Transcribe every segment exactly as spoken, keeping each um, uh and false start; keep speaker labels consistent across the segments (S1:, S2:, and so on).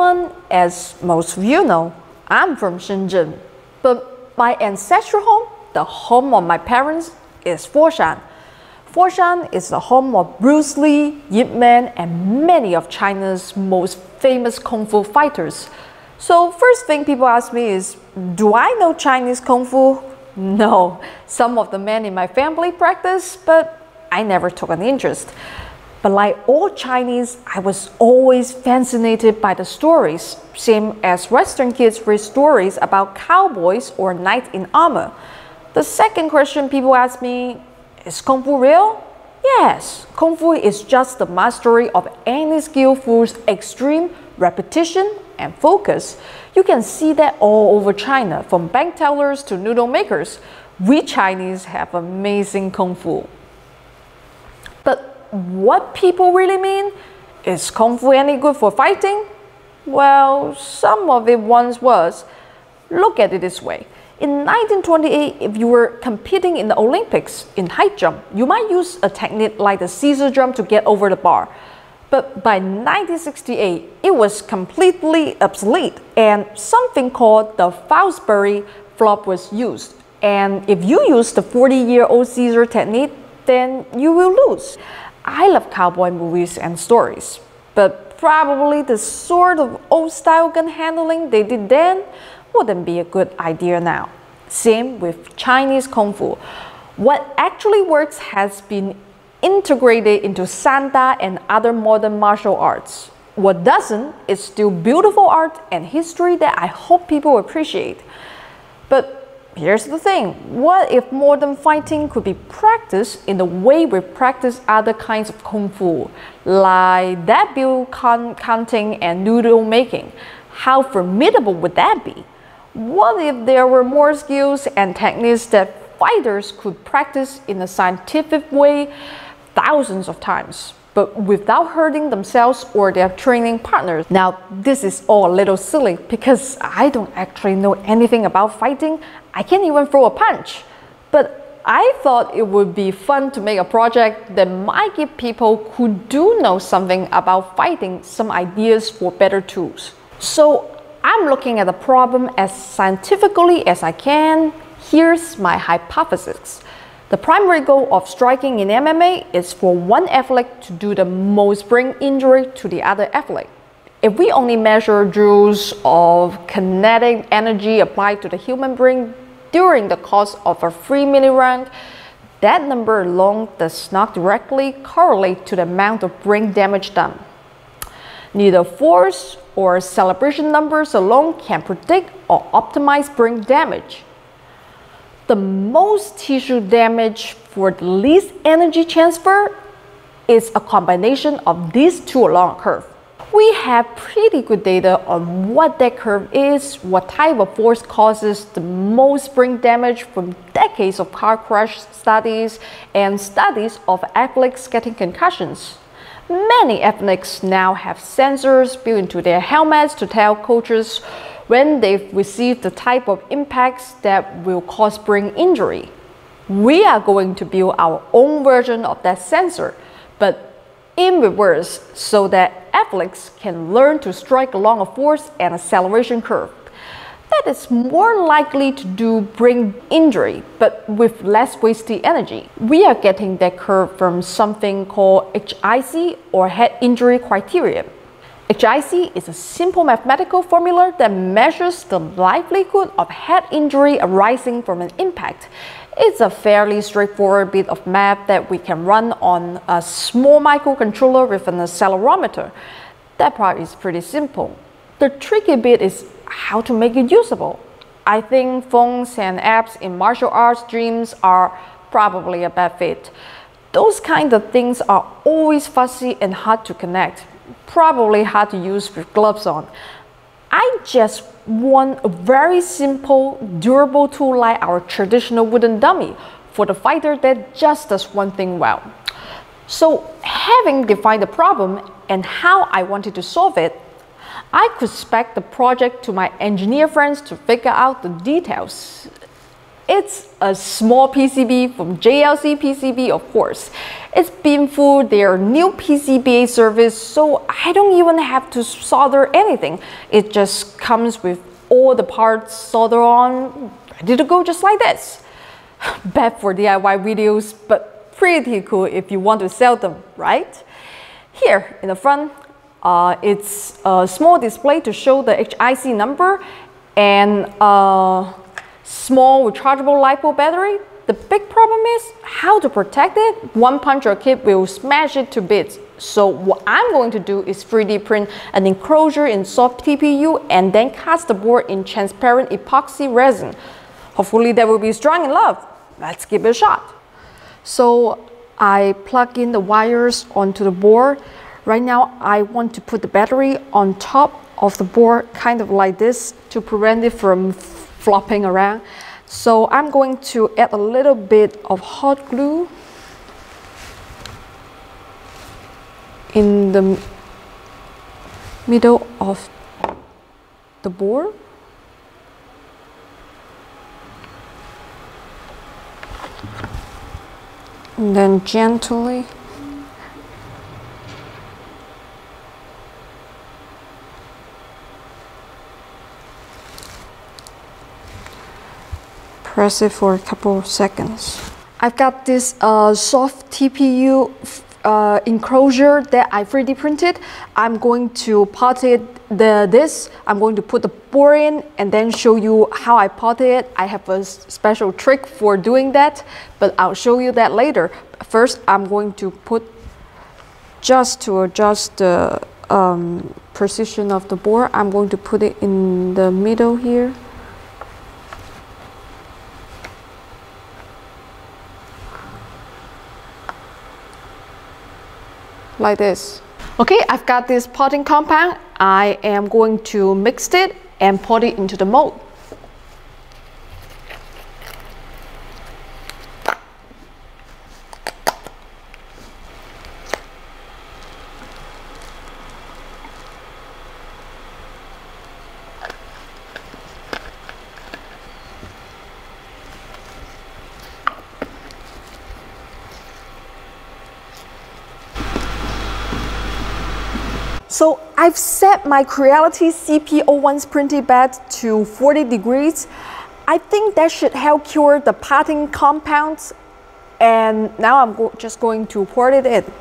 S1: everyone, as most of you know, I'm from Shenzhen, but my ancestral home, the home of my parents, is Foshan. Foshan is the home of Bruce Lee, Yip Man, and many of China's most famous Kung Fu fighters. So first thing people ask me is, do I know Chinese Kung Fu? No, some of the men in my family practice, but I never took an interest. But like all Chinese, I was always fascinated by the stories, same as Western kids read stories about cowboys or knights in armor. The second question people ask me, is Kung Fu real? Yes, Kung Fu is just the mastery of any skill through extreme repetition and focus. You can see that all over China, from bank tellers to noodle makers. We Chinese have amazing Kung Fu. But what people really mean? Is Kung Fu any good for fighting? Well, some of it once was. Look at it this way. In nineteen twenty-eight, if you were competing in the Olympics in high jump, you might use a technique like the Caesar jump to get over the bar. But by nineteen sixty-eight, it was completely obsolete, and something called the Fosbury flop was used. And if you use the forty-year-old Caesar technique, then you will lose. I love cowboy movies and stories, but probably the sort of old-style gun handling they did then wouldn't be a good idea now. Same with Chinese Kung Fu. What actually works has been integrated into Sanda and other modern martial arts. What doesn't is still beautiful art and history that I hope people appreciate. But here's the thing, what if modern fighting could be practiced in the way we practice other kinds of Kung Fu, like that bill counting and noodle making? How formidable would that be? What if there were more skills and techniques that fighters could practice in a scientific way thousands of times, but without hurting themselves or their training partners? Now, this is all a little silly because I don't actually know anything about fighting. I can't even throw a punch. But I thought it would be fun to make a project that might give people who do know something about fighting some ideas for better tools. So I'm looking at the problem as scientifically as I can. Here's my hypothesis. The primary goal of striking in M M A is for one athlete to do the most brain injury to the other athlete. If we only measure joules of kinetic energy applied to the human brain during the course of a three-minute round, that number alone does not directly correlate to the amount of brain damage done. Neither force or celebration numbers alone can predict or optimize brain damage. The most tissue damage for the least energy transfer is a combination of these two along a curve. We have pretty good data on what that curve is, what type of force causes the most brain damage from decades of car crash studies and studies of athletes getting concussions. Many athletes now have sensors built into their helmets to tell coaches when they've received the type of impacts that will cause brain injury. We are going to build our own version of that sensor, but in reverse, so that athletes can learn to strike along a force and acceleration curve that is more likely to do brain injury, but with less wasted energy. We are getting that curve from something called H I C, or head injury criterion. H I C is a simple mathematical formula that measures the likelihood of head injury arising from an impact. It's a fairly straightforward bit of math that we can run on a small microcontroller with an accelerometer. That part is pretty simple. The tricky bit is how to make it usable. I think phones and apps in martial arts gyms are probably a bad fit. Those kind of things are always fuzzy and hard to connect, probably hard to use with gloves on. I just want a very simple, durable tool like our traditional wooden dummy for the fighter that just does one thing well. So, having defined the problem and how I wanted to solve it, I could spec the project to my engineer friends to figure out the details. It's a small P C B from J L C P C B, of course, It's been through their new P C B A service, so I don't even have to solder anything. It just comes with all the parts soldered on, ready to go just like this. Bad for D I Y videos, but pretty cool if you want to sell them, right? Here in the front, uh, it's a small display to show the H I C number and a small rechargeable LiPo battery. The big problem is how to protect it. One punch or kick will smash it to bits. So what I'm going to do is three D print an enclosure in soft T P U and then cast the board in transparent epoxy resin. Hopefully that will be strong enough. Let's give it a shot. So I plug in the wires onto the board. Right now I want to put the battery on top of the board, kind of like this, to prevent it from flopping around. So I'm going to add a little bit of hot glue in the middle of the board. And then gently press it for a couple of seconds. I've got this uh, soft T P U uh, enclosure that I three D printed. I'm going to pot it the this. I'm going to put the board in and then show you how I potted it. I have a special trick for doing that, but I'll show you that later. First, I'm going to put, just to adjust the um, precision of the board, I'm going to put it in the middle here. Like this. Okay, I've got this potting compound. I am going to mix it and pot it into the mold. So I've set my Creality C P zero one's printing bed to forty degrees. I think that should help cure the potting compounds. And now I'm go just going to pour it in.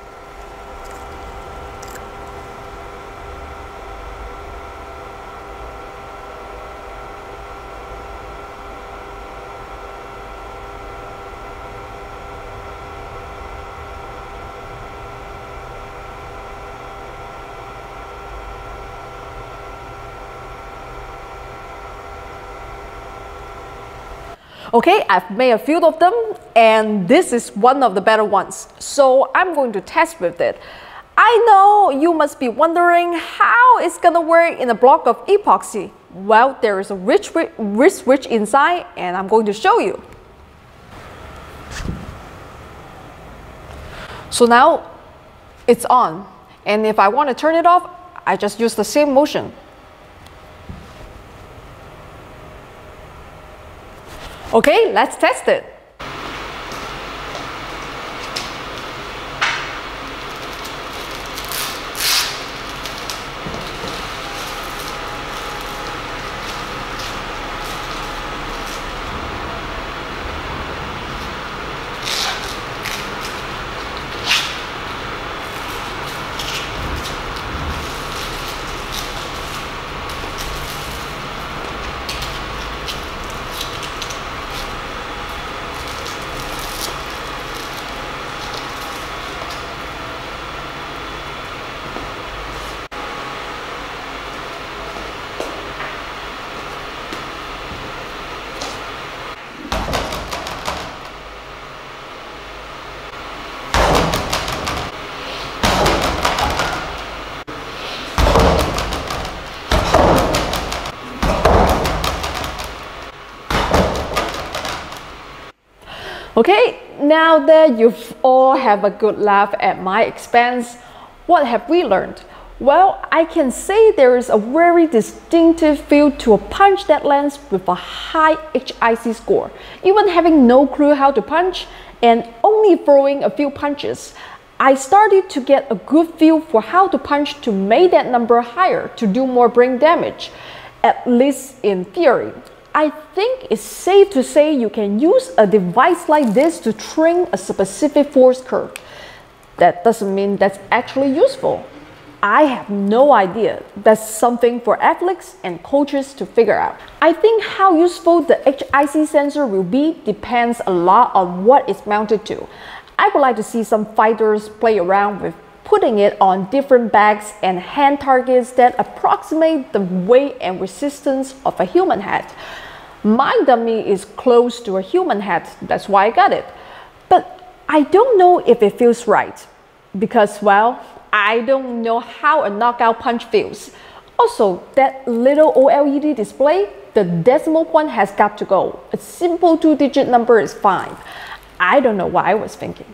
S1: Okay, I've made a few of them and this is one of the better ones. So I'm going to test with it. I know you must be wondering how it's gonna work in a block of epoxy. Well, there is a rich wrist switch inside and I'm going to show you. So now it's on, and if I want to turn it off, I just use the same motion. Okay, let's test it. Okay, now that you've all have a good laugh at my expense, what have we learned? Well, I can say there is a very distinctive feel to a punch that lands with a high H I C score. Even having no clue how to punch and only throwing a few punches, I started to get a good feel for how to punch to make that number higher to do more brain damage, at least in theory. I think it's safe to say you can use a device like this to train a specific force curve. That doesn't mean that's actually useful. I have no idea. That's something for athletes and coaches to figure out. I think how useful the H I C sensor will be depends a lot on what it's mounted to. I would like to see some fighters play around with putting it on different bags and hand targets that approximate the weight and resistance of a human head. My dummy is close to a human head, that's why I got it. But I don't know if it feels right, because, well, I don't know how a knockout punch feels. Also, that little O L E D display, the decimal point has got to go. A simple two-digit number is fine. I don't know what I was thinking.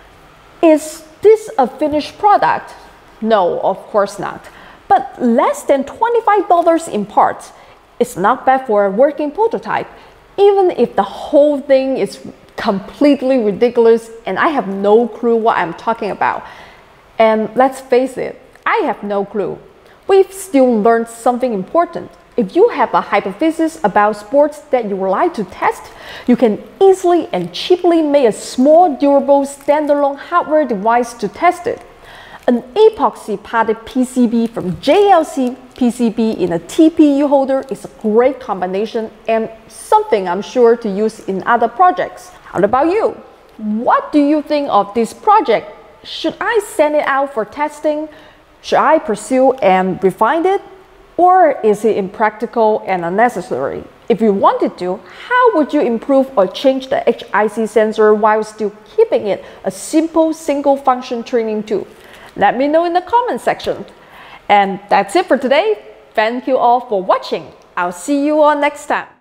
S1: Is this a finished product? No, of course not. But less than twenty-five dollars in parts. It's not bad for a working prototype, even if the whole thing is completely ridiculous and I have no clue what I'm talking about. And let's face it, I have no clue. We've still learned something important. If you have a hypothesis about sports that you would like to test, you can easily and cheaply make a small, durable, standalone hardware device to test it. An epoxy-padded P C B from J L C P C B in a T P U holder is a great combination and something I'm sure to use in other projects. How about you? What do you think of this project? Should I send it out for testing? Should I pursue and refine it? Or is it impractical and unnecessary? If you wanted to, how would you improve or change the H I C sensor while still keeping it a simple single function training tool? Let me know in the comment section. And that's it for today. Thank you all for watching. I'll see you all next time.